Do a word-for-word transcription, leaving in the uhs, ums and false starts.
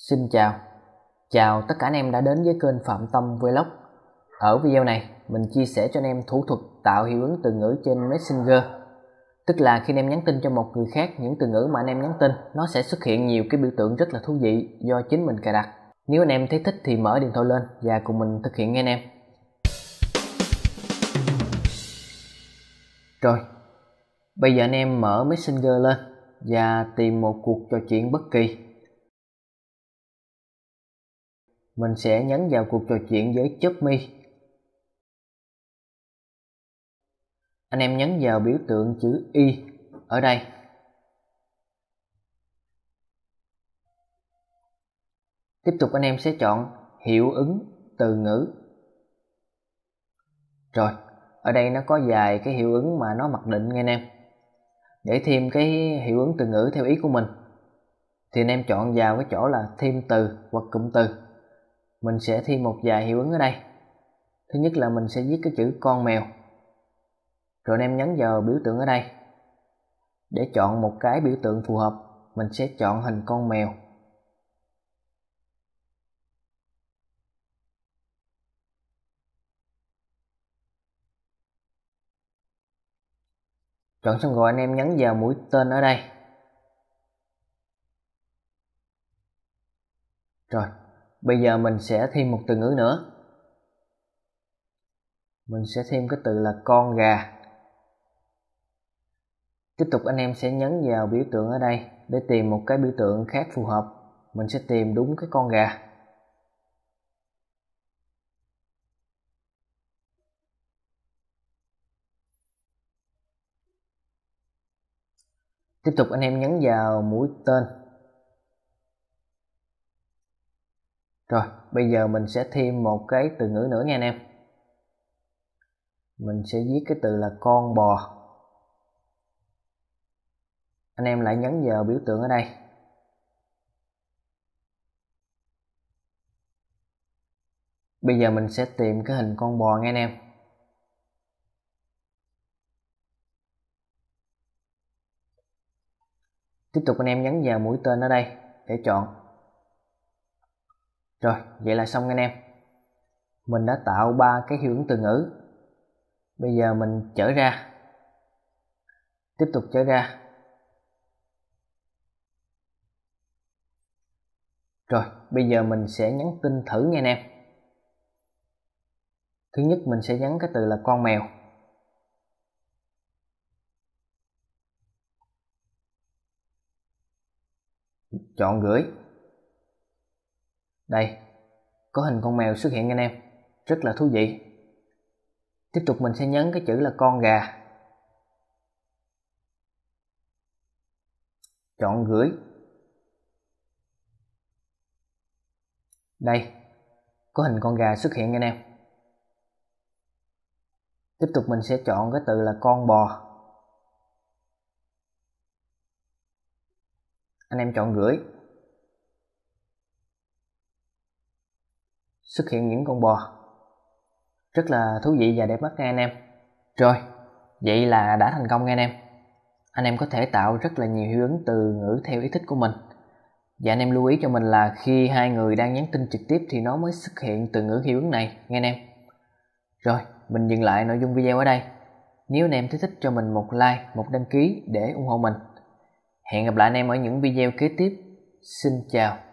Xin chào, chào tất cả anh em đã đến với kênh Phạm Tâm Vlog. Ở video này, mình chia sẻ cho anh em thủ thuật tạo hiệu ứng từ ngữ trên Messenger. Tức là khi anh em nhắn tin cho một người khác, những từ ngữ mà anh em nhắn tin nó sẽ xuất hiện nhiều cái biểu tượng rất là thú vị do chính mình cài đặt. Nếu anh em thấy thích thì mở điện thoại lên và cùng mình thực hiện nghe anh em. Rồi, bây giờ anh em mở Messenger lên và tìm một cuộc trò chuyện bất kỳ. Mình sẽ nhấn vào cuộc trò chuyện với Chớp Mi. Anh em nhấn vào biểu tượng chữ Y ở đây. Tiếp tục anh em sẽ chọn hiệu ứng từ ngữ. Rồi, ở đây nó có vài cái hiệu ứng mà nó mặc định nghe anh em. Để thêm cái hiệu ứng từ ngữ theo ý của mình thì anh em chọn vào cái chỗ là thêm từ hoặc cụm từ. Mình sẽ thêm một vài hiệu ứng ở đây. Thứ nhất là mình sẽ viết cái chữ con mèo. Rồi anh em nhấn vào biểu tượng ở đây. Để chọn một cái biểu tượng phù hợp, mình sẽ chọn hình con mèo. Chọn xong rồi anh em nhấn vào mũi tên ở đây. Rồi, bây giờ mình sẽ thêm một từ ngữ nữa. Mình sẽ thêm cái từ là con gà. Tiếp tục anh em sẽ nhấn vào biểu tượng ở đây để tìm một cái biểu tượng khác phù hợp. Mình sẽ tìm đúng cái con gà. Tiếp tục anh em nhấn vào mũi tên. Rồi, bây giờ mình sẽ thêm một cái từ ngữ nữa nha anh em. Mình sẽ viết cái từ là con bò. Anh em lại nhấn vào biểu tượng ở đây. Bây giờ mình sẽ tìm cái hình con bò nha anh em. Tiếp tục anh em nhấn vào mũi tên ở đây để chọn. Rồi, vậy là xong anh em. Mình đã tạo ba cái hiệu ứng từ ngữ. Bây giờ mình trở ra. Tiếp tục trở ra. Rồi, bây giờ mình sẽ nhắn tin thử nha anh em. Thứ nhất mình sẽ nhấn cái từ là con mèo. Chọn gửi. Đây, có hình con mèo xuất hiện anh em. Rất là thú vị. Tiếp tục mình sẽ nhấn cái chữ là con gà. Chọn gửi. Đây, có hình con gà xuất hiện anh em. Tiếp tục mình sẽ chọn cái từ là con bò. Anh em chọn gửi. Xuất hiện những con bò. Rất là thú vị và đẹp mắt nha anh em. Rồi, vậy là đã thành công nha anh em. Anh em có thể tạo rất là nhiều hiệu ứng từ ngữ theo ý thích của mình. Và anh em lưu ý cho mình là khi hai người đang nhắn tin trực tiếp thì nó mới xuất hiện từ ngữ hiệu ứng này nghe anh em. Rồi, mình dừng lại nội dung video ở đây. Nếu anh em thấy thích cho mình một like, một đăng ký để ủng hộ mình. Hẹn gặp lại anh em ở những video kế tiếp. Xin chào.